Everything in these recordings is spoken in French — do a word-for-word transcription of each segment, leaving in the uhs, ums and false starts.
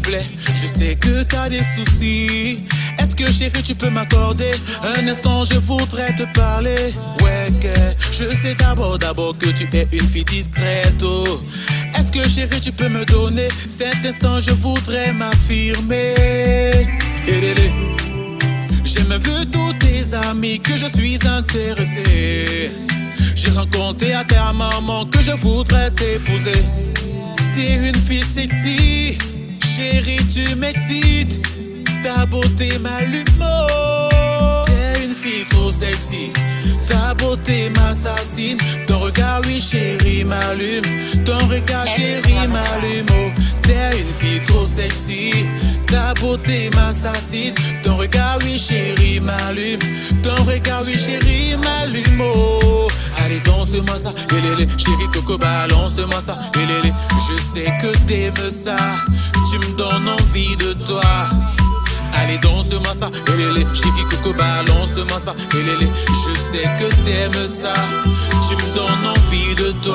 plaît. Je sais que t'as des soucis. Est-ce que chérie tu peux m'accorder un instant, je voudrais te parler. Ouais que je sais d'abord d'abord que tu es une fille discrète. Oh. Est-ce que chérie tu peux me donner cet instant, je voudrais m'affirmer. Élélé. J'ai même vu tous tes amis que je suis intéressé. J'ai rencontré à ta maman que je voudrais t'épouser. T'es une fille sexy, chérie tu m'excites. Ta beauté m'allume, oh. T'es une fille trop sexy. Ta beauté m'assassine. Ton regard, oui chérie, m'allume. Ton regard chérie m'allume, oh. T'es une fille trop sexy. Ta beauté m'assassine. Ton regard, oui chérie, m'allume. Ton regard, oui chérie, m'allume, oh. Allez danse-moi ça, élélé. Chérie Coco, balance-moi ça, élélé. Je sais que t'aimes ça. Tu me donnes envie de toi. Allez danse-moi ça, élélé. Chérie Coco, balance-moi ça, élélé. Je sais que t'aimes ça. Tu me donnes envie de toi.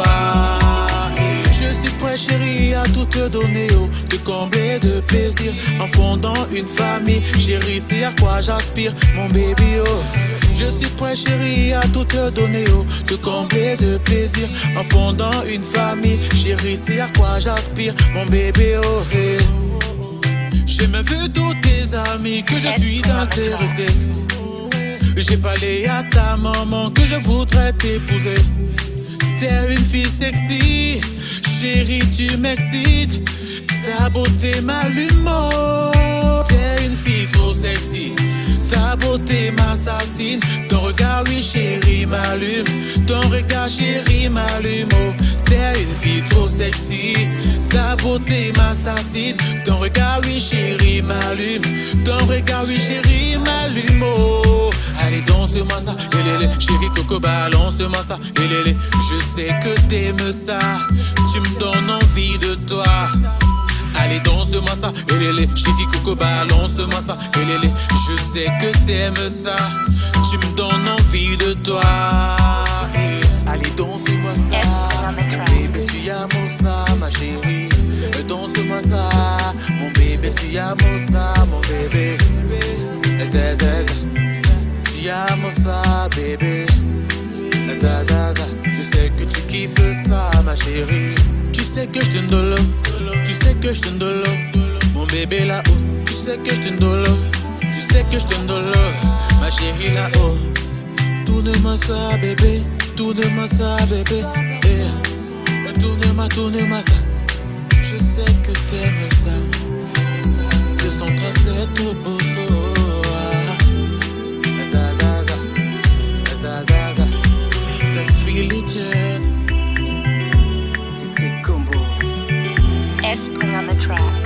Et je suis prêt chérie à tout te donner, oh. Te combler de plaisir en fondant une famille. Chérie c'est à quoi j'aspire, mon baby, oh. Je suis prêt chérie à tout te donner, oh. Te combler de plaisir en fondant une famille. Chérie c'est à quoi j'aspire, mon bébé, oh hey. J'ai même vu tous tes amis que je suis intéressé. J'ai parlé à ta maman que je voudrais t'épouser. T'es une fille sexy, chérie tu m'excites. Ta beauté m'allume, oh. T'es une fille trop sexy. Ta beauté m'assassine. Ton regard, oui chérie, m'allume. Ton regard chérie, m'allume, oh. T'es une fille trop sexy. Ta beauté m'assassine. Ton regard, oui chérie, m'allume. Ton regard, oui chérie, m'allume, oh. Allez danse-moi ça, élélé. Chérie Coco, balance-moi ça, élélé. Je sais que t'aimes ça. Tu me donnes envie de toi. Allez danse-moi ça, élélé. Chérie Coco, balance-moi ça, élélé. Je sais que t'aimes ça. Tu me donnes envie de toi. Allez danse-moi ça, mon bébé tu aimes ça, ma chérie. Danse-moi ça, mon bébé tu aimes ça, mon bébé. Zazaza, tu aimes ça, bébé. Zazaza, je sais que tu kiffes ça, ma chérie. Tu sais que je te donne, tu sais que je te donne, mon bébé là-haut. Tu sais que je te donne, tu sais que je te donne, ma chérie là-haut. Tourne-moi ça, bébé, tourne-moi ça, bébé. Eh, tourne-moi, tourne-moi ça. Je sais que t'aimes ça. deux cent trente-sept au bosso. Zazaza, zazaza, c'est Philly. Esprit on the track.